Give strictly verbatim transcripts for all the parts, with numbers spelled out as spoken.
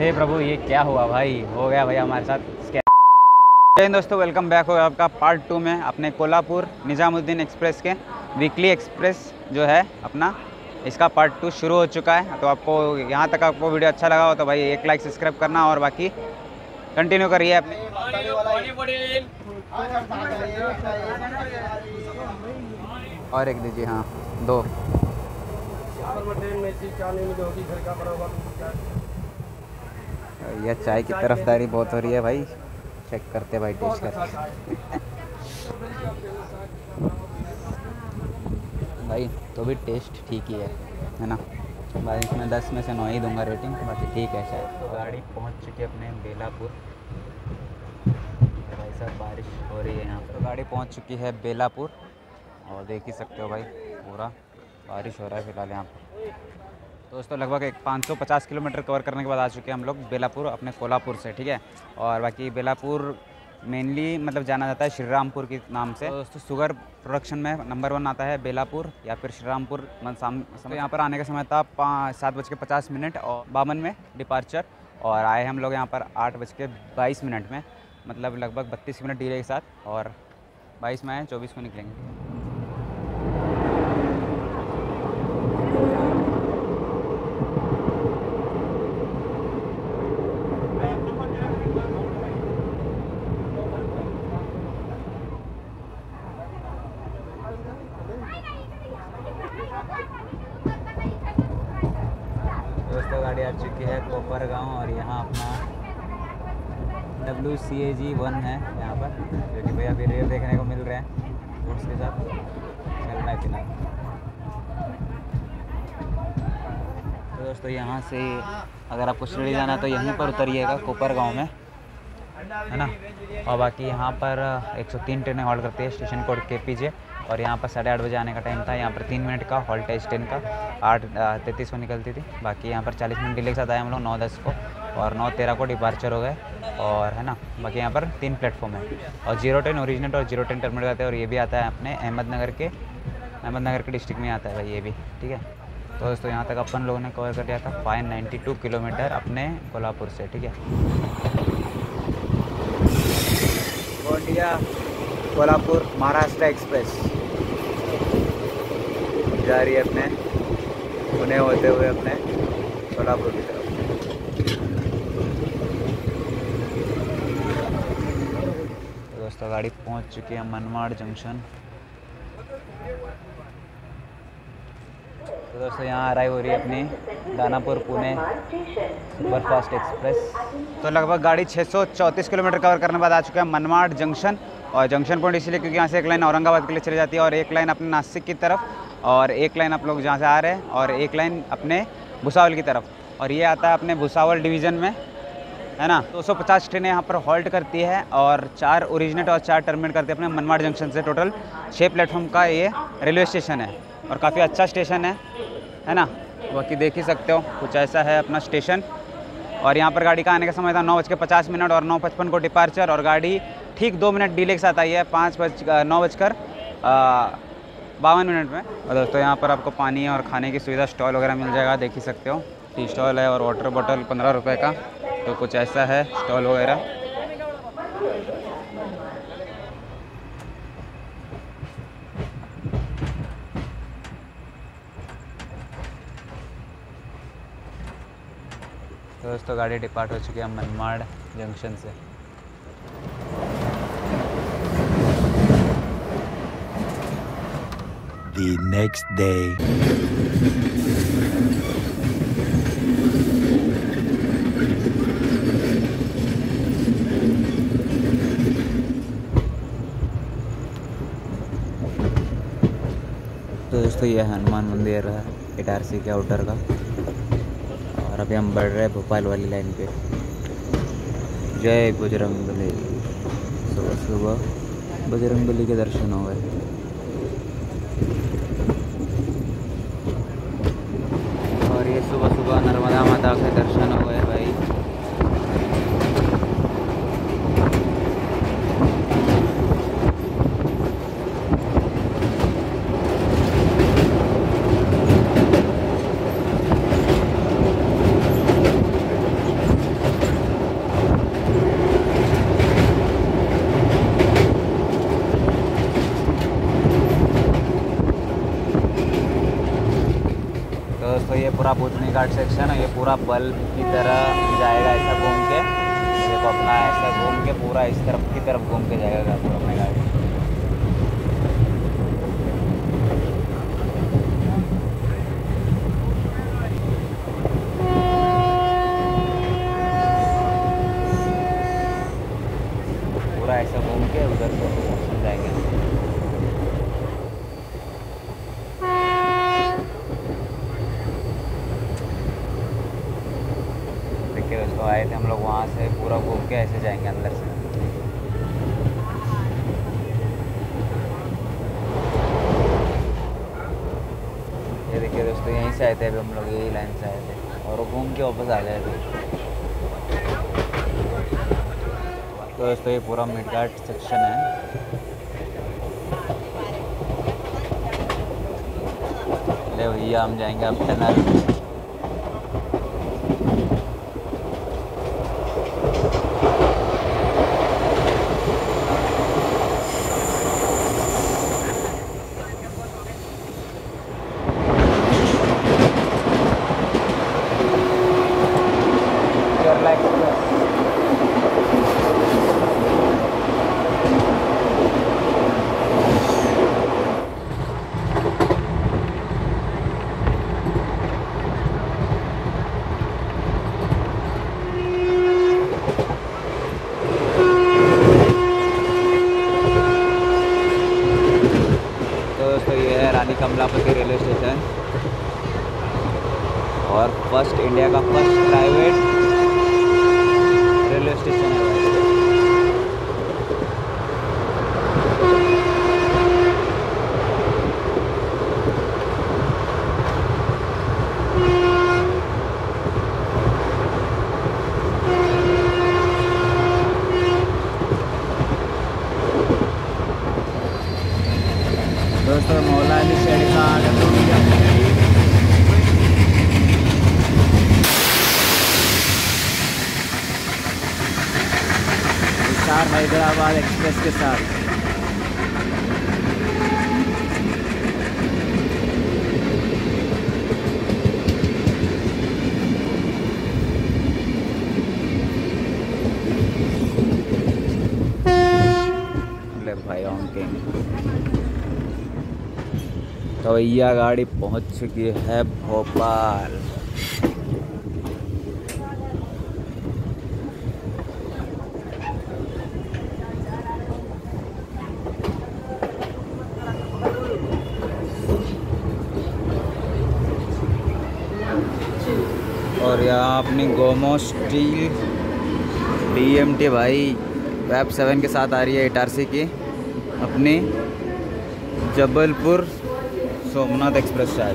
हे प्रभु, ये क्या हुआ भाई? हो गया भाई हमारे साथ स्कैम। जय हिंद दोस्तों, वेलकम बैक हो आपका पार्ट टू में अपने कोल्हापुर निज़ामुद्दीन एक्सप्रेस के वीकली एक्सप्रेस जो है अपना, इसका पार्ट टू शुरू हो चुका है। तो आपको यहाँ तक आपको वीडियो अच्छा लगा हो तो भाई एक लाइक सब्सक्राइब करना और बाकी कंटिन्यू करिए अपने। और एक दीजिए, हाँ दो। यह चाय की तरफदारी बहुत हो रही है भाई, चेक करते भाई, टेस्ट करते भाई। तो भी टेस्ट ठीक ही है है ना भाई, इसमें दस में से नौ ही दूंगा रेटिंग, बाकी ठीक है शायद। तो गाड़ी पहुंच चुकी है अपने बेलापुर। भाई साहब बारिश हो रही है यहाँ पर। तो गाड़ी पहुंच चुकी है बेलापुर और देख ही सकते हो भाई, पूरा बारिश हो रहा है फिलहाल यहाँ पर। दोस्तों लगभग एक पाँच सौ पचास किलोमीटर कवर करने के बाद आ चुके हैं हम लोग बेलापुर अपने कोल्हापुर से, ठीक है। और बाकी बेलापुर मेनली मतलब जाना जाता है श्री रामपुर के नाम से। तो दोस्तों शुगर प्रोडक्शन में नंबर वन आता है बेलापुर या फिर श्री रामपुर। तो यहाँ पर आने का समय था पाँच सात बज के पचास मिनट और बावन में डिपार्चर, और आए हम लोग यहाँ पर आठ बज के बाईस मिनट में, मतलब लगभग बत्तीस मिनट डिले के साथ। और बाईस में आए, चौबीस को निकलेंगे। दोस्तों गाड़ी आ चुकी है कोपर गांव और यहाँ अपना डब्ल्यू सी ए जी वन है यहाँ पर, जो कि भाई अभी रेल देखने को मिल रहे हैं रूट्स के साथ चलना है फिलहाल। तो दोस्तों यहाँ से अगर आपको शिरडी जाना है तो यहीं पर उतरिएगा कोपर गांव में, है ना। और बाकी यहाँ पर एक सौ तीन ट्रेनें हॉल्ट करती है, station code K P J. और यहाँ पर साढ़े आठ बजे आने का टाइम था, यहाँ पर तीन मिनट का हॉल्ट है इस ट्रेन का, आठ तैंतीस को निकलती थी। बाकी यहाँ पर चालीस मिनट डिले के साथ आए हम लोग नौ दस को, और नौ तेरह को डिपार्चर हो गए, और है ना। बाकी यहाँ पर तीन प्लेटफॉर्म है, और जीरो टेन ओरिजिनेट और जीरो टेन टर्मिनल आते हैं। और ये भी आता है अपने अहमदनगर के अहमदनगर के डिस्ट्रिक्ट में आता है भाई ये भी, ठीक है। तो दोस्तों यहाँ तक अपन लोगों ने कवर कर लिया था फाइव नाइन्टी टू किलोमीटर अपने कोल्हापुर से, ठीक है। गोंदिया कोल्हापुर महाराष्ट्र एक्सप्रेस जा रही है अपने पुणे होते हुए अपने कोल्हापुर की तरफ। तो दोस्तों गाड़ी पहुंच चुकी है मनमाड़ जंक्शन। तो दोस्तों यहाँ अराइव हो रही है अपनी दानापुर पुणे सुपरफास्ट एक्सप्रेस। तो लगभग गाड़ी छः सौ चौंतीस किलोमीटर कवर करने के बाद आ चुका है मनमाड़ जंक्शन। और जंक्शन पॉइंट इसलिए क्योंकि यहाँ से एक लाइन औरंगाबाद के लिए चली जाती है, और एक लाइन अपने नासिक की तरफ, और एक लाइन आप लोग जहाँ से आ रहे हैं, और एक लाइन अपने भुसावल की तरफ। और ये आता है अपने भुसावल डिवीज़न में, है ना। दो सौ पचास ट्रेनें यहाँ पर हॉल्ट करती है, और चार ओरिजिनेट और चार टर्मिनेट करती है अपने मनमाड़ जंक्शन से। टोटल छः प्लेटफॉर्म का ये रेलवे स्टेशन है, और काफ़ी अच्छा स्टेशन है, है ना। बाकी देख ही सकते हो कुछ ऐसा है अपना स्टेशन। और यहाँ पर गाड़ी का आने का समय था नौ बज के पचास मिनट और नौ पचपन को डिपार्चर, और गाड़ी ठीक दो मिनट डिले के साथ आई है पाँच बज नौ बजकर बावन मिनट में। और दोस्तों यहाँ पर आपको पानी और खाने की सुविधा स्टॉल वगैरह मिल जाएगा, देख ही सकते हो। टी स्टॉल है और वाटर बॉटल पंद्रह रुपये का, तो कुछ ऐसा है स्टॉल वगैरह। तो दोस्तों गाड़ी डिपार्ट हो चुकी है मनमाड़ जंक्शन से। The next day. तो दोस्तों ये हनुमान मंदिर है इटारसी के आउटर का, और अभी हम बढ़ रहे हैं भोपाल वाली लाइन पे। जय बजरंगबली। सुबह सुबह बजरंगबली के दर्शन हो गए। और ये सुबह सुबह नर्मदा माता के दर्शन हो गए भाई। रानी घाट सेक्शन है, ये पूरा बल्ब की तरह जाएगा ऐसा घूम के। देखो अपना ऐसा घूम के पूरा इस तरफ की तरफ घूम के जाएगा पूरा अपने गाड़ी। पूरा ऐसा घूम के उधर से जाएंगे। देखिए दोस्तों, आए थे हम लोग वहाँ से, पूरा घूम के ऐसे जाएंगे अंदर से। ये देखिए दोस्तों, यहीं से आए थे अभी हम लोग, यही लाइन से आए थे और वो घूम के वापस आ गए थे। तो दोस्तों ये पूरा मिड घाट सेक्शन है। ले भैया हम जाएंगे अब tunnel. Rani Kamlapati railway station और फर्स्ट इंडिया का फर्स्ट प्राइवेट रेलवे स्टेशन है। दोस्तों मौला अली शेर का स्टार हैदराबाद एक्सप्रेस के साथ। ले भाई ऑन किंग। तो भैया गाड़ी पहुंच चुकी है भोपाल। और यहाँ अपनी गोमो स्टील डीएमटी भाई वेब सेवन के साथ आ रही है इटारसी की अपनी जबलपुर सोमनाथ एक्सप्रेस शायद।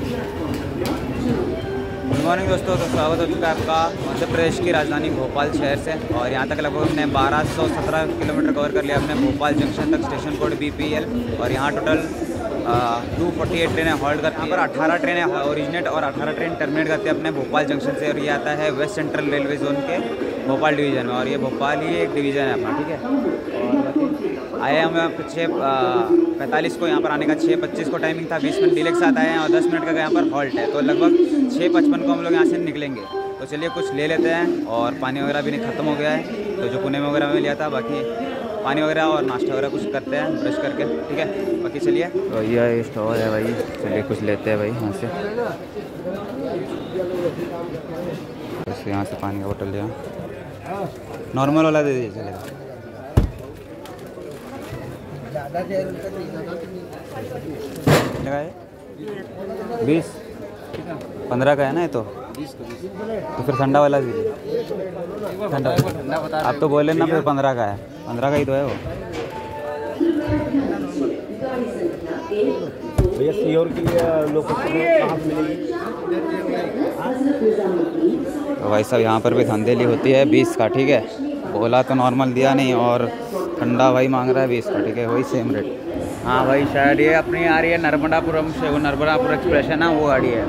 गुड मॉर्निंग दोस्तों, तो स्वागत हो चुका है आपका मध्य प्रदेश की राजधानी भोपाल शहर से। और यहाँ तक लगभग हमने बारह सौ सत्रह किलोमीटर कवर कर लिया अपने भोपाल जंक्शन तक, station code B P L. और यहाँ टोटल टू फोर्टी एट ट्रेनें हॉल्ट करती हैं। यहाँ पर अठारह ट्रेनें ओरिजिनेट और अठारह ट्रेन टर्मिनेट करती है अपने भोपाल जंक्शन से। और ये आता है वेस्ट सेंट्रल रेलवे जोन के भोपाल डिवीज़न में। और ये भोपाल ही एक डिवीज़न है अपना, ठीक है। और आए हम यहाँ पर छः पैंतालीस को यहाँ पर आने का, छः पच्चीस को टाइमिंग था, बीस मिनट डिले के साथ आए हैं और दस मिनट का यहाँ पर हॉल्ट है। तो लगभग छः पचपन को हम लोग यहाँ से निकलेंगे। तो चलिए कुछ ले लेते हैं। और पानी वगैरह भी नहीं ख़त्म हो गया है, तो जो पुणे में वगैरह में लिया था, बाकी पानी वगैरह और नाश्ता वगैरह कुछ करते हैं ब्रश करके, ठीक है। बाकी चलिए। तो ये स्टोर है भाई, चलिए कुछ लेते हैं भाई यहाँ से। बस यहाँ से पानी का बोतल लिया, नॉर्मल वाला दे दीजिए चलेगा। बीस पंद्रह का है ना ये तो तो फिर ठंडा वाला दीजिए। ठंडा आप तो बोले ना फिर पंद्रह का है, पंद्रह का ही तो है वो। भैया सीओर के लिए लोकेशन कहाँ मिलेगी? तो भाई साहब यहाँ पर भी धंधेली होती है बीस का, ठीक है। बोला तो नॉर्मल दिया नहीं और ठंडा भाई मांग रहा है बीस का, ठीक है, वही सेम रेट। हाँ भाई शायद ये अपनी आ रही है नर्मदापुरम से, वो नर्मदापुर एक्सप्रेस है ना, वो गाड़ी है।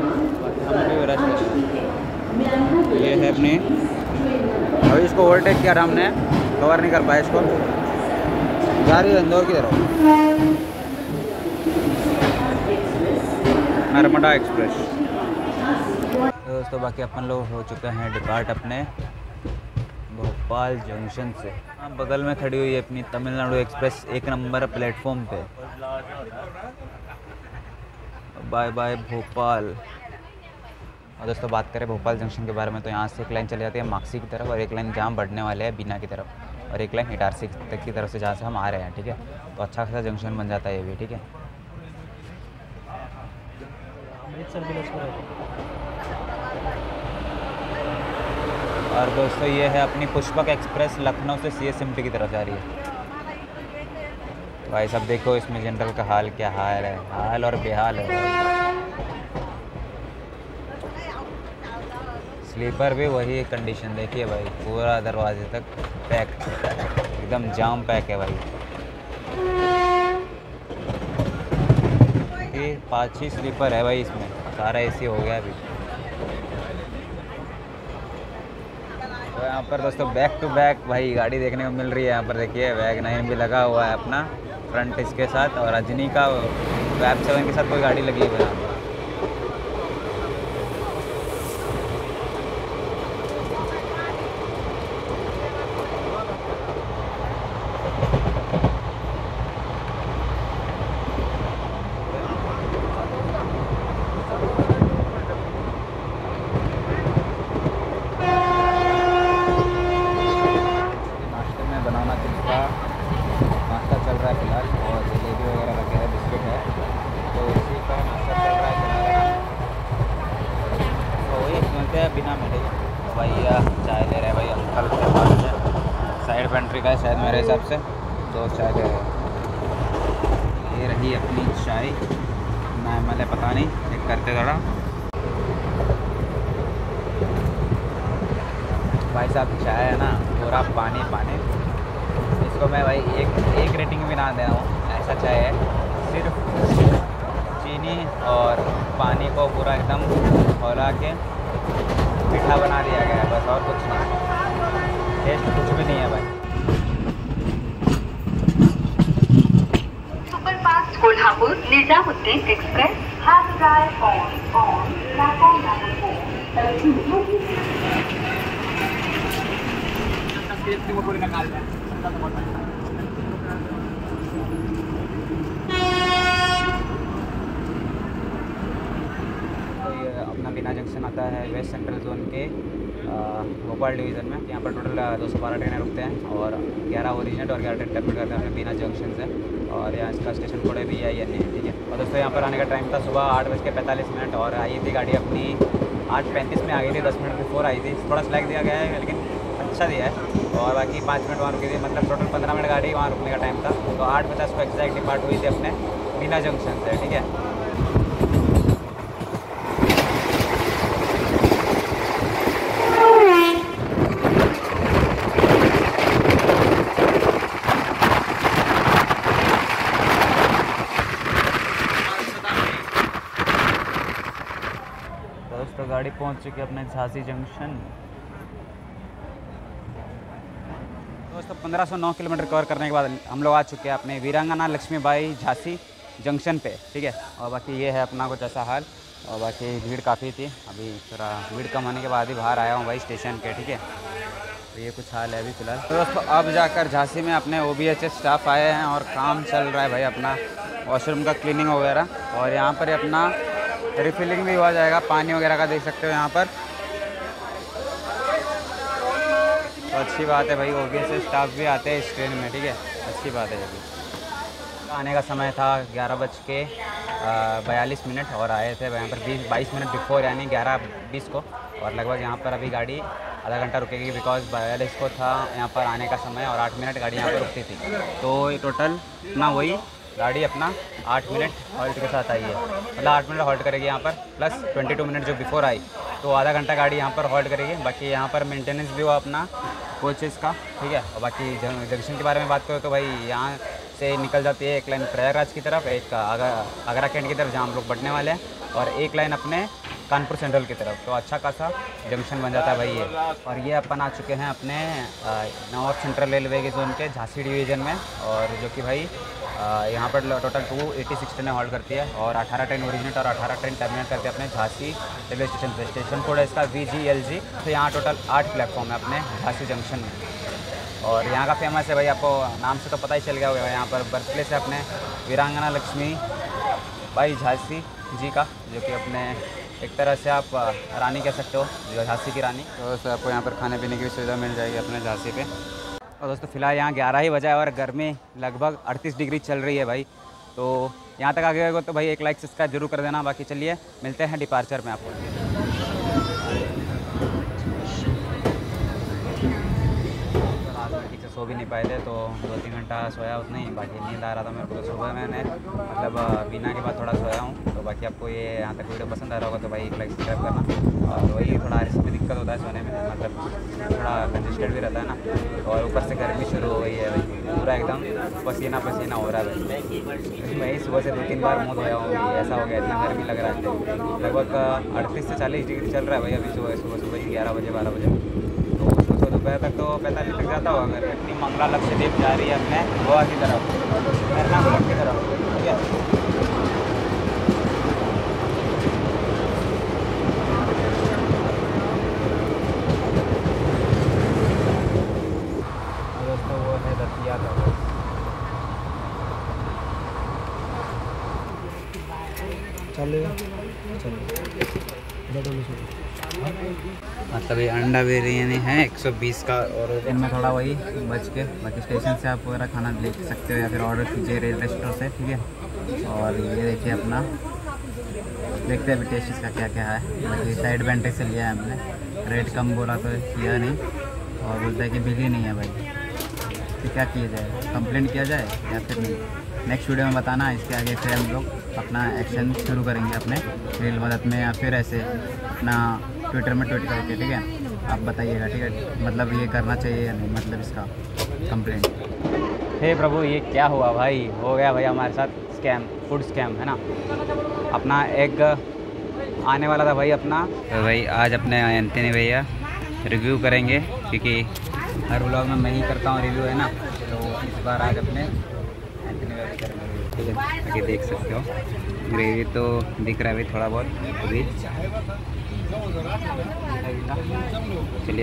ये है अपनी, अभी इसको ओवरटेक किया हमने, कवर नहीं कर पाया इसको। जा रही है इंदौर की तरफ नर्मदा एक्सप्रेस। तो दोस्तों बाकी अपन लोग हो चुके हैं डिपार्ट अपने भोपाल जंक्शन से। हाँ, बगल में खड़ी हुई है अपनी तमिलनाडु एक्सप्रेस एक नंबर प्लेटफॉर्म पे। Bye bye Bhopal. और दोस्तों बात करें भोपाल जंक्शन के बारे में तो यहाँ से एक लाइन चली जाती है माक्सी की तरफ और एक लाइन जहाँ बढ़ने वाले हैं बीना की तरफ और एक लाइन इटारसी तक की तरफ से जहाँ से हम आ रहे हैं। ठीक है, तो अच्छा खासा जंक्शन बन जाता है ये भी। ठीक है, और दोस्तों ये है अपनी पुष्पक एक्सप्रेस लखनऊ से सी एस एम टी की तरफ जा रही है। भाई सब देखो इसमें जनरल का हाल क्या हाल है, हाल और बेहाल है। स्लीपर भी वही कंडीशन देखिए भाई, पूरा दरवाजे तक पैक, एकदम जाम पैक है भाई। ये पाँच ही स्लीपर है भाई, इसमें सारा एसी हो गया अभी। तो यहाँ पर दोस्तों बैक टू बैक भाई गाड़ी देखने को मिल रही है। यहाँ पर देखिए वैग नाइन भी लगा हुआ है अपना फ्रंट इसके साथ, और रजनी का वैब सेवन के साथ कोई गाड़ी लगी हुई है। बिना मेरे भैया चाय ले रहे हैं भाई, अंकल के पास में साइड पेंट्री का है शायद मेरे हिसाब से, दो चाय ले रहे हैं। ये रही अपनी चाय, ना मैंने पता नहीं एक करते थोड़ा। भाई साहब चाय है ना पूरा पानी पानी, इसको मैं भाई एक एक रेटिंग भी ना दे रहा हूँ, ऐसा चाय है। सिर्फ चीनी और पानी को पूरा एकदम खौला के मीठा बना दिया गया है बस, और कुछ नहीं, टेस्ट कुछ भी नहीं है भाई। Superfast Kolhapur Nizamuddin express has arrived on on platform number four. अपना बिना जंक्शन आता है वेस्ट सेंट्रल जोन के भोपाल डिवीज़न में। यहाँ पर टोटल दो सौ बारह ट्रेनें रुकते हैं और ग्यारह ओरिजिनेट और ग्यारह टर्मिनेट करते हैं अपने बिना जंक्शन से, और यहाँ इसका स्टेशन कोड भी आई एन ए। ठीक है, और दोस्तों यहाँ पर आने का टाइम था सुबह आठ बज के पैंतालीस मिनट और आई थी गाड़ी अपनी आठ पैंतीस में आ गई थी, दस मिनट बिफोर आई थी। थोड़ा स्लैग दिया गया है लेकिन अच्छा दिया है, और बाकी पाँच मिनट वहाँ रुकी थी, मतलब टोटल पंद्रह मिनट गाड़ी वहाँ रुकने का टाइम था। तो आठ पचास को एग्जैक्ट डिपार्ट हुई थी अपने बिना जंक्शन से। ठीक है, तो गाड़ी पहुंच चुकी है अपने झांसी जंक्शन। दोस्तों पंद्रह सौ नौ किलोमीटर कवर करने के बाद हम लोग आ चुके हैं अपने वीरांगना लक्ष्मीबाई झांसी जंक्शन पे। ठीक है, और बाकी ये है अपना कुछ ऐसा हाल, और बाकी भीड़ काफ़ी थी, अभी थोड़ा भीड़ कम होने के बाद ही बाहर आया हूँ भाई स्टेशन के। ठीक है, तो ये कुछ हाल है अभी फ़िलहाल। तो दोस्तों अब जाकर झांसी में अपने O B H S staff आए हैं और काम चल रहा है भाई अपना वॉशरूम का क्लीनिंग वगैरह, और यहाँ पर अपना रिफिलिंग भी हो जाएगा पानी वगैरह का, देख सकते हो यहाँ पर। तो अच्छी बात है भाई, O B H S staff भी आते हैं इस ट्रेन में। ठीक है, अच्छी बात है ये भी। आने का समय था ग्यारह बज के बयालीस मिनट और आए थे यहाँ पर बीस बाईस मिनट बिफोर, यानी ग्यारह बीस को, और लगभग यहाँ पर अभी गाड़ी आधा घंटा रुकेगी बिकॉज बयालीस को था यहाँ पर आने का समय और आठ मिनट गाड़ी यहाँ पर रुकती थी। तो ये टोटल ना वही गाड़ी अपना आठ मिनट हॉल्ट के साथ आई है, मतलब आठ मिनट हॉल्ट करेगी यहाँ पर, प्लस बाईस मिनट जो बिफोर आई, तो आधा घंटा गाड़ी यहाँ पर हॉल्ट करेगी। बाकी यहाँ पर मेंटेनेंस भी हुआ अपना कोचेस का। ठीक है, और बाकी जंक्शन के बारे में बात करो तो भाई यहाँ से निकल जाती है एक लाइन प्रयागराज की तरफ, एक आगरा कैंट की तरफ जहाँ हम लोग बढ़ने वाले हैं, और एक लाइन अपने कानपुर सेंट्रल की तरफ। तो अच्छा खासा जंक्शन बन जाता है भाई ये। और ये अपन आ चुके हैं अपने नॉर्थ सेंट्रल रेलवे के जोन के झांसी डिवीज़न में, और जो कि भाई यहाँ पर टोटल टू एटी सिक्स ट्रेनें हॉल्ट करती है और अठारह ट्रेन ओरिजिनेट और अठारह ट्रेन टर्मिनेट करती है अपने झांसी रेलवे स्टेशन पे। स्टेशन कोड है इसका वी जी एल जी। तो यहाँ टोटल आठ प्लेटफॉर्म है अपने झांसी जंक्शन में। और यहाँ का फेमस है भाई, आपको नाम से तो पता ही चल गया होगा, यहाँ पर बर्थ प्लेस है अपने वीरांगना लक्ष्मी बाई झांसी जी का, जो कि अपने एक तरह से आप रानी कह सकते हो, जो झांसी की रानी। तो दोस्तों आपको यहाँ पर खाने पीने की भी सुविधा मिल जाएगी अपने झांसी पे। और दोस्तों फिलहाल यहाँ ग्यारह ही बजा है और गर्मी लगभग अड़तीस डिग्री चल रही है भाई। तो यहाँ तक आगे गए तो भाई एक लाइक सब्सक्राइब जरूर कर देना। बाकी चलिए मिलते हैं डिपार्चर में आपको। ठीक से सो भी नहीं पाए थे तो दो तीन घंटा सोया उतना ही, बाकी नींद आ रहा था मेरे को। तो सुबह मैंने मतलब बिना के बाद थोड़ा सोया हूँ। तो बाकी आपको ये यहाँ तक वीडियो पसंद आ रहा होगा तो भाई एक लाइक सब्सक्राइब करना। और वही थोड़ा ऐसे भी दिक्कत होता है सोने में, मतलब थोड़ा कंजेस्टेड भी रहता है ना। और ऊपर से गर्मी शुरू हो गई है भाई, पूरा एकदम पसीना पसीना हो रहा है भाई। मैं ही सुबह से दो तीन बार मुँह धोया हूँ, ऐसा हो गया, इतना गर्मी लग रहा है। लगभग अड़तीस से चालीस डिग्री चल रहा है भाई अभी सुबह सुबह सुबह ही ग्यारह बजे बारह बजे। तो उसको दोपहर तक तो पैंतालीस तक जाता होगा। अगर इतनी मंगला लक्षद्वीप जा रही है अपने गोवा की तरफ, एर्नाकुलम की तरफ, ठीक है। दोस्तों वो है दतिया का। चलेगा मतलब ये अंडा बिरयानी है एक सौ बीस का। और इनमें थोड़ा वही बच के, बाकी स्टेशन से आप वगैरह खाना ले सकते हो या फिर ऑर्डर कीजिए रेलवे स्टोर से, ठीक है। और ये देखिए अपना, देखते हैं टेस्ट इसका क्या क्या है। बाकी साइड बेंटे से लिया है हमने, रेट कम बोला तो किया नहीं, और बोलता है कि बिल ही नहीं है भाई। तो क्या किया जाए, कंप्लेंट किया जाए या फिर नहीं, नेक्स्ट वीडियो में बताना। इसके आगे फिर हम लोग अपना एक्शन शुरू करेंगे अपने रेल मदद में या फिर ऐसे अपना ट्विटर में ट्वीट करके, ठीक है। आप बताइएगा, ठीक है, मतलब ये करना चाहिए या नहीं, मतलब इसका कंप्लेंट। हे प्रभु, ये क्या हुआ भाई, हो गया भाई हमारे साथ स्कैम, फूड स्कैम है ना। अपना एग आने वाला था भाई अपना, तो भाई आज अपने एंथनी भैया रिव्यू करेंगे, क्योंकि हर व्लॉग में मैं ही करता हूँ रिव्यू, है ना। तो इस बार आज अपने एंथनी भैया करेंगे, ठीक है। आगे देख सकते हो ग्रेवी तो दिख रहा है भाई थोड़ा बहुत अभी। चलिए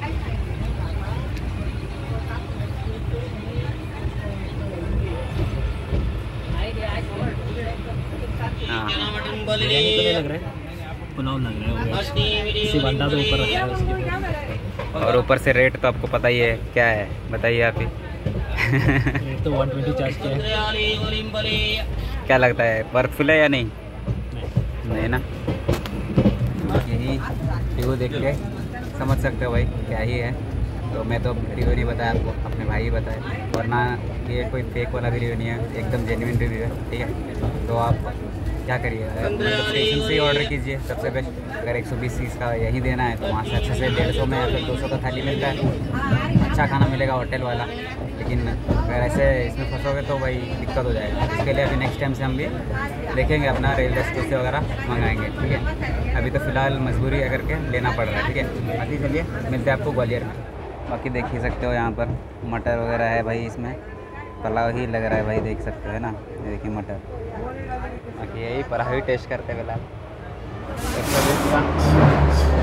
हाँ, बिरयानी तो नहीं लग रहा है, पुलाव लग रहा है। सिर्फ अंडा तो ऊपर रखा है उसके, और ऊपर से रेट तो आपको पता ही है क्या है, बताइए आप ही। रेट तो वन ट्वेंटी चार्ज किया है। क्या लगता है बर्फुल है या नहीं? नहीं, नहीं ना। यही रिव्यू देख के समझ सकते हो भाई क्या ही है। तो मैं तो रिव्यू नहीं बताया आपको, अपने भाई ही बताए, वरना ये कोई फेक वाला भी रिव्यू नहीं है, एकदम जेन्युइन रिव्यू है, ठीक है। तो आप क्या करिए, मतलब स्टेशन से ही ऑर्डर कीजिए, सबसे बेस्ट। अगर एक सौ बीस सीस का यही देना है तो वहाँ से अच्छे से डेढ़ सौ में या फिर दो सौ का थाली मिलता है, अच्छा खाना मिलेगा होटल वाला। लेकिन अगर ऐसे इसमें फंसोगे तो भाई दिक्कत हो जाएगा। इसके लिए अभी नेक्स्ट टाइम से हम भी देखेंगे, अपना रेलवे स्टोर से वगैरह मंगाएंगे, ठीक है। अभी तो फ़िलहाल मजबूरी है करके लेना पड़ रहा है, ठीक है। बाकी चलिए मिलते हैं आपको ग्वालियर में। बाकी देख ही सकते हो यहाँ पर मटर वगैरह है भाई, इसमें पुलाव ही लग रहा है भाई, देख सकते हो, है ना। ये देखिए मटर, बाकी यही पराही टेस्ट करते हैं फिलहाल। एक सौ बीस का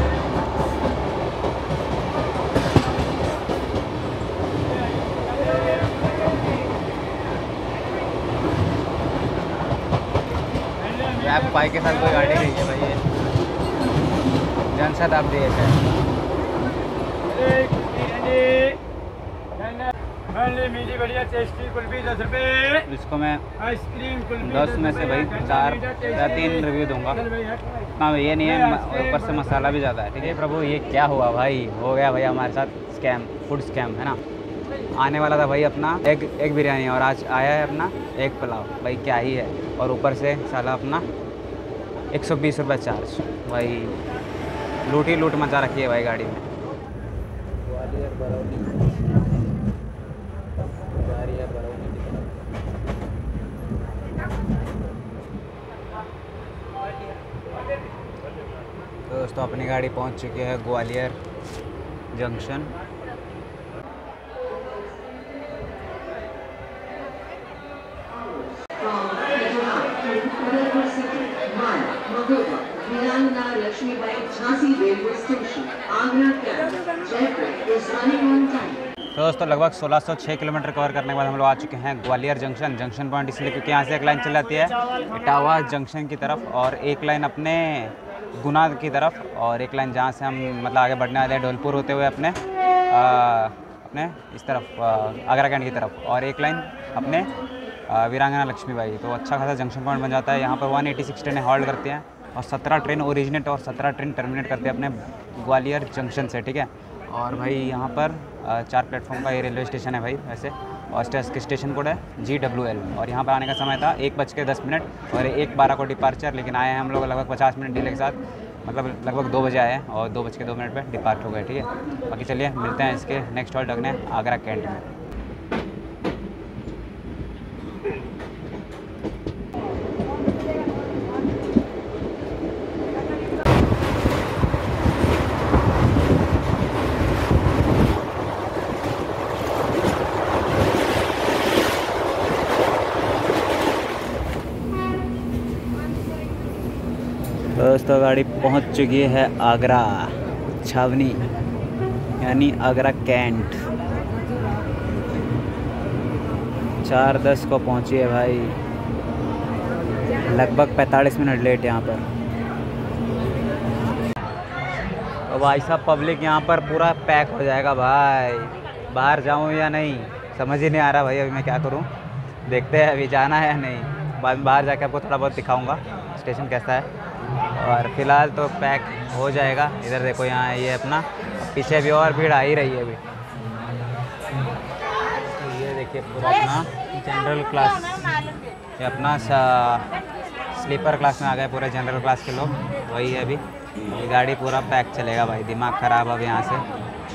रैप पाई के साथ कोई गाड़ी नहीं है भाई, ये जनशताब्दी है। बढ़िया टेस्टी कुल्फी दस रुपये। इसको मैं आइसक्रीम कुल्फी दस में से भाई चार या तीन रिव्यू दूंगा, हाँ ये नहीं है, ऊपर से मसाला भी ज़्यादा है, ठीक है। प्रभु ये क्या हुआ भाई, हो गया भाई हमारे साथ स्कैम, फूड स्कैम, है ना। आने वाला था भाई अपना एग एग बिरयानी और आज आया है अपना एग पुलाव, भाई क्या ही है। और ऊपर से साला अपना एक सौ बीस रुपये चार्ज, भाई लूट ही लूट मचा रखी है भाई गाड़ी में। तो दोस्तों अपनी गाड़ी पहुंच चुकी है Gwalior junction. Laxmibai Jhansi railway station Agra cantt Jaipur is running on time. तो दोस्तों लगभग सोलह सौ छह किलोमीटर कवर करने के बाद हम लोग आ चुके हैं ग्वालियर जंक्शन। जंक्शन पॉइंट इसलिए क्योंकि यहाँ से एक लाइन चल जाती है इटावा जंक्शन की तरफ और एक लाइन अपने गुना की तरफ और एक लाइन जहाँ से हम मतलब आगे बढ़ने वाले हैं ढोलपुर होते हुए अपने आ, अपने इस तरफ आगरा कैंट की तरफ और एक लाइन अपने आ, वीरांगना लक्ष्मीबाई। तो अच्छा खासा जंक्शन पॉइंट बन जाता है। यहाँ पर एक सौ छियासी ट्रेनें हॉल्ट करती हैं और सत्रह ट्रेन ओरिजिनेट और सत्रह ट्रेन टर्मिनेट करते हैं अपने ग्वालियर जंक्शन से, ठीक है। और भाई यहाँ पर चार प्लेटफॉर्म का ये रेलवे स्टेशन है भाई वैसे और इसका स्टेशन कोड है जी डब्ल्यू एल और यहाँ पर आने का समय था एक बज के दस मिनट और एक बारह को डिपार्चर, लेकिन आए हैं हम लोग लगभग पचास मिनट डिले के साथ, मतलब लगभग दो बजे आए हैं और दो बज के दो मिनट पर डिपार्ट हो गए, ठीक है। बाकी चलिए मिलते हैं इसके नेक्स्ट हॉल्ट लगने आगरा कैंट में। दोस्तों गाड़ी पहुंच चुकी है आगरा छावनी यानी आगरा कैंट। चार दस को पहुंची है भाई, लगभग पैंतालीस मिनट लेट यहाँ पर। तो भाई साहब पब्लिक यहाँ पर पूरा पैक हो जाएगा भाई, बाहर जाऊँ या नहीं समझ ही नहीं आ रहा भाई। अभी मैं क्या करूँ, देखते हैं अभी जाना है या नहीं। बाद में बाहर जाके आपको थोड़ा बहुत दिखाऊँगा स्टेशन कैसा है। और फिलहाल तो पैक हो जाएगा। इधर देखो यहाँ ये अपना पीछे भी और भीड़ आ ही रही है अभी। तो ये देखिए पूरा अपना जनरल क्लास, ये अपना स्लीपर क्लास में आ गए पूरे जनरल क्लास के लोग, वही है अभी। ये गाड़ी पूरा पैक चलेगा भाई, दिमाग ख़राब अब यहाँ से।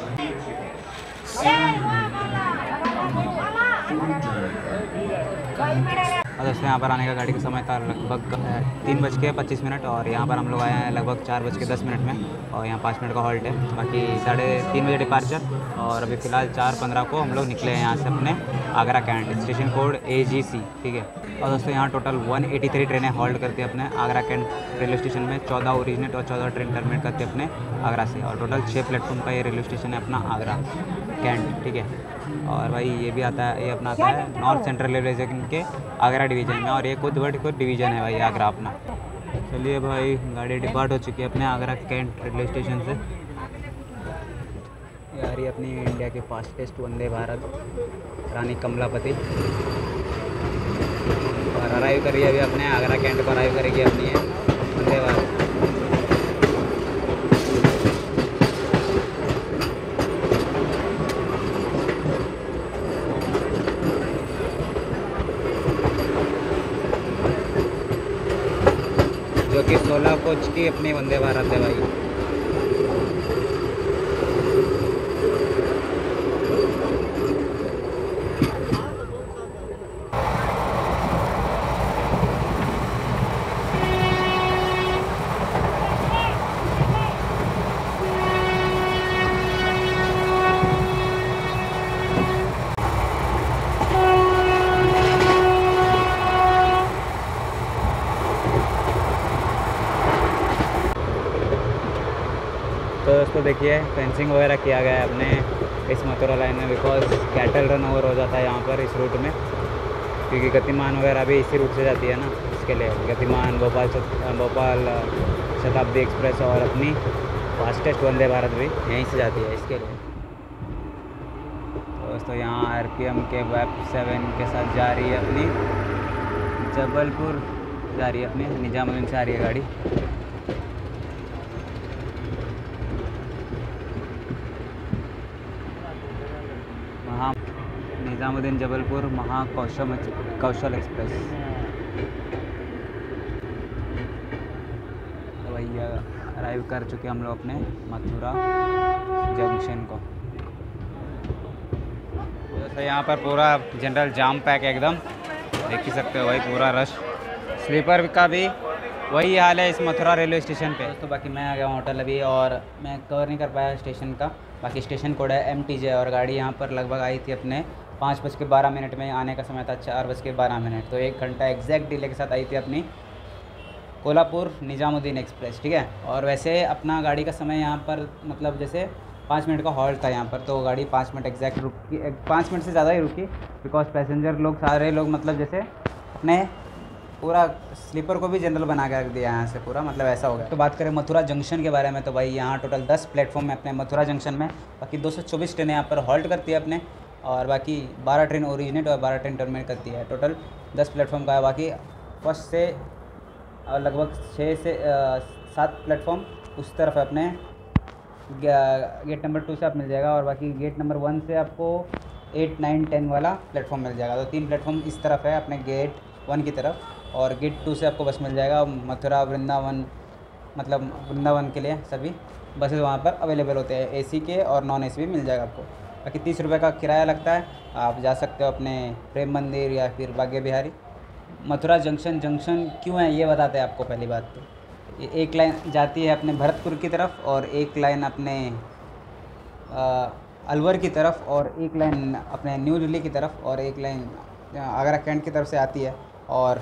और दोस्तों यहाँ पर आने का गाड़ी का समय था लगभग तीन बज के पच्चीस मिनट और यहाँ पर हम लोग आए हैं लगभग चार बज के दस मिनट में और यहाँ पाँच मिनट का हॉल्ट है। बाकी साढ़े तीन बजे डिपार्चर और अभी फ़िलहाल चार पंद्रह को हम लोग निकले हैं यहाँ से अपने Agra cantt, station code A G C, ठीक है। और दोस्तों यहाँ टोटल एक सौ तिरासी ट्रेनें हॉल्ट करती है अपने आगरा कैंट रेलवे स्टेशन में, चौदह ओरिजिनेट और चौदह ट्रेन टर्मिनेट करती है अपने आगरा से और टोटल छः प्लेटफॉर्म का ये रेलवे स्टेशन है अपना आगरा कैंट, ठीक है। और भाई ये भी आता है, ये अपना आता है नॉर्थ सेंट्रल रेलवे स्टेशन के आगरा डिवीज़न में और ये खुद वर्ड खुद डिवीज़न है भाई आगरा अपना। चलिए भाई गाड़ी डिपार्ट हो चुकी है अपने आगरा कैंट रेलवे स्टेशन से। यार ये अपनी इंडिया के फास्टेस्ट वंदे भारत रानी कमलापति और अराइव करी अभी अपने आगरा कैंट को अराइव करेगी अपनी है वंदे भारत। जो कि सोलह कोच की अपनी वंदे भारत है भाई। तो दोस्तों देखिए फेंसिंग वगैरह किया गया है अपने इस मथुरा लाइन में, बिकॉज कैटल रन ओवर हो जाता है यहाँ पर इस रूट में, क्योंकि गतिमान वगैरह भी इसी रूट से जाती है ना, इसके लिए गतिमान भोपाल भोपाल शताब्दी एक्सप्रेस और अपनी फास्टेस्ट वंदे भारत भी यहीं से जाती है इसके लिए। तो दोस्तों यहाँ आर पी एम के वेब सेवन के साथ जा रही है अपनी जबलपुर, जा रही है अपनी निजामुद्दीन से आ रही है गाड़ी। महा निजामुद्दीन जबलपुर महाकौशल कौशल एक्सप्रेस। तो भैया अराइव कर चुके हम लोग अपने मथुरा जंक्शन को। तो यहाँ पर पूरा जनरल जाम पैक एकदम, देख ही सकते हो भाई पूरा रश। स्लीपर का भी वही हाल है इस मथुरा रेलवे स्टेशन पे। तो बाकी मैं आ गया हूँ होटल अभी और मैं कवर नहीं कर पाया स्टेशन का। बाकी स्टेशन कोड है एम टी जे और गाड़ी यहाँ पर लगभग आई थी अपने पाँच बज के बारह मिनट में, आने का समय था चार बज के बारह मिनट। तो एक घंटा एग्जैक्ट डिले के साथ आई थी अपनी कोल्हापुर निज़ामुद्दीन एक्सप्रेस, ठीक है। और वैसे अपना गाड़ी का समय यहाँ पर मतलब जैसे पाँच मिनट का हॉल्ट था यहाँ पर, तो गाड़ी पाँच मिनट एग्जैक्ट रुकी, पाँच मिनट से ज़्यादा ही रुकी, बिकॉज पैसेंजर लोग सारे लोग मतलब जैसे अपने पूरा स्लीपर को भी जनरल बना के रख दिया यहाँ से पूरा, मतलब ऐसा हो गया। तो बात करें मथुरा जंक्शन के बारे में, तो भाई यहाँ टोटल दस प्लेटफॉर्म है अपने मथुरा जंक्शन में। बाकी दो सौ चौबीस ट्रेनें यहाँ पर हॉल्ट करती है अपने, और बाकी बारह ट्रेन ओरिजिनेट और बारह ट्रेन टर्मिनेट करती है। टोटल दस प्लेटफॉर्म का है। बाकी फर्स्ट से लगभग छः से सात प्लेटफॉर्म उस तरफ है अपने गेट नंबर टू से आप मिल जाएगा, और बाकी गेट नंबर वन से आपको एट नाइन टेन वाला प्लेटफॉर्म मिल जाएगा। तो तीन प्लेटफॉर्म इस तरफ है अपने गेट वन की तरफ, और गेट टू से आपको बस मिल जाएगा। मथुरा वृंदावन मतलब वृंदावन के लिए सभी बसेस वहाँ पर अवेलेबल होते हैं, एसी के और नॉन एसी भी मिल जाएगा आपको। बाकी तीस रुपये का किराया लगता है, आप जा सकते हो अपने प्रेम मंदिर या फिर बागे बिहारी। मथुरा जंक्शन जंक्शन क्यों है ये बताते हैं आपको। पहली बात तो ये एक लाइन जाती है अपने भरतपुर की तरफ, और एक लाइन अपने आ, अलवर की तरफ, और एक लाइन अपने न्यू दिल्ली की तरफ, और एक लाइन आगरा कैंट की तरफ से आती है, और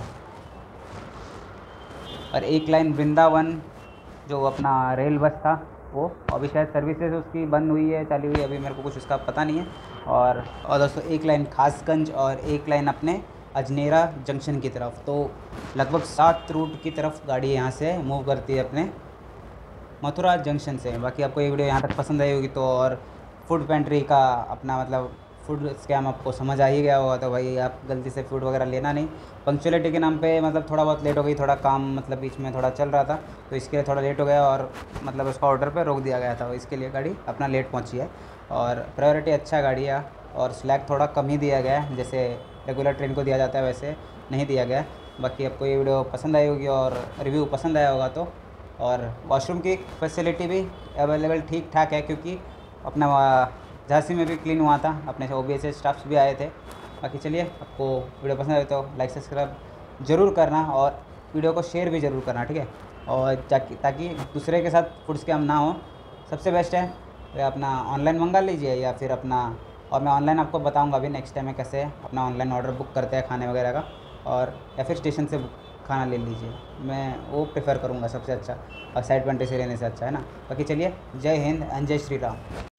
और एक लाइन वृंदावन जो अपना रेल बस था वो अभी शायद सर्विसेज उसकी बंद हुई है, चालू हुई है, अभी मेरे को कुछ उसका पता नहीं है। और और दोस्तों एक लाइन खासगंज और एक लाइन अपने अजनेरा जंक्शन की तरफ। तो लगभग सात रूट की तरफ गाड़ी यहाँ से मूव करती है अपने मथुरा जंक्शन से। बाकी आपको ये वीडियो यहाँ तक पसंद आई होगी तो, और फूड पेंट्री का अपना मतलब फूड स्कैम आपको समझ आ ही गया होगा, तो भाई आप गलती से फूड वगैरह लेना नहीं। पंक्चुअलिटी के नाम पे मतलब थोड़ा बहुत लेट हो गई, थोड़ा काम मतलब बीच में थोड़ा चल रहा था, तो इसके लिए थोड़ा लेट हो गया, और मतलब उसका ऑर्डर पे रोक दिया गया था, इसके लिए गाड़ी अपना लेट पहुंची है। और प्रायोरिटी अच्छा गाड़ी है, और स्लैग थोड़ा कम ही दिया गया है, जैसे रेगुलर ट्रेन को दिया जाता है वैसे नहीं दिया गया। बाकी आपको ये वीडियो पसंद आई होगी और रिव्यू पसंद आया होगा तो, और वॉशरूम की फैसिलिटी भी अवेलेबल ठीक ठाक है, क्योंकि अपना झांसी में भी क्लीन हुआ था, अपने से ओ बी एस स्टाफ्स भी आए थे। बाकी चलिए, आपको वीडियो पसंद आए तो लाइक सब्सक्राइब ज़रूर करना, और वीडियो को शेयर भी ज़रूर करना, ठीक है। और ताकि ताकि दूसरे के साथ फूड स्कैम ना हो, सबसे बेस्ट है या अपना ऑनलाइन मंगा लीजिए, या फिर अपना, और मैं ऑनलाइन आपको बताऊंगा अभी नेक्स्ट टाइम में कैसे अपना ऑनलाइन ऑर्डर बुक करते हैं खाने वगैरह का, और या फिर स्टेशन से खाना ले लीजिए, मैं वो प्रेफर करूँगा सबसे अच्छा, और साइड पेंट्री से लेने से अच्छा है ना। बाकी चलिए, जय हिंद एंड जय श्री राम।